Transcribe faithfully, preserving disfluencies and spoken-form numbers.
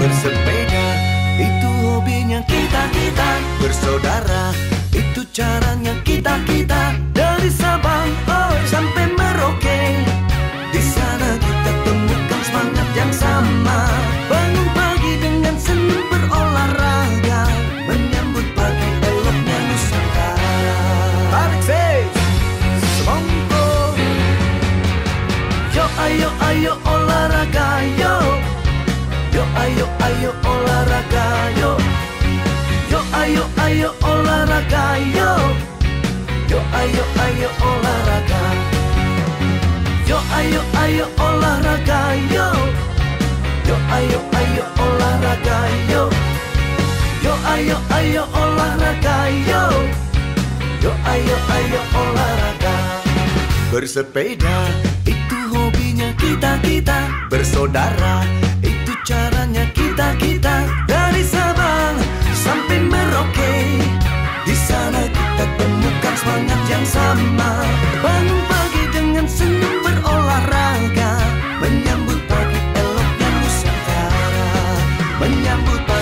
Bersepeda itu hobinya kita-kita, bersaudara itu caranya kita-kita. Dari Sabang oh sampai Merauke, di sana kita temukan semangat yang sama. Bangun pagi dengan senyum berolahraga, menyambut pagi eloknya Nusantara. Tarik say, semongko. Yo ayo ayo olahraga yo. Yo ayo ayo olahraga yo. Yo ayo ayo olahraga yo. Yo ayo ayo olahraga. Yo ayo ayo olahraga yo. Yo ayo ayo olahraga yo. Yo ayo ayo olahraga yo. Yo ayo ayo olahraga. Bersepeda itu hobinya kita-kita, bersaudara itu caranya kita-kita. Dari Sabang sampai Merauke, di sana kita temukan semangat yang sama. Bangun pagi dengan senyum berolahraga, menyambut pagi eloknya Nusantara. Menyambut pagi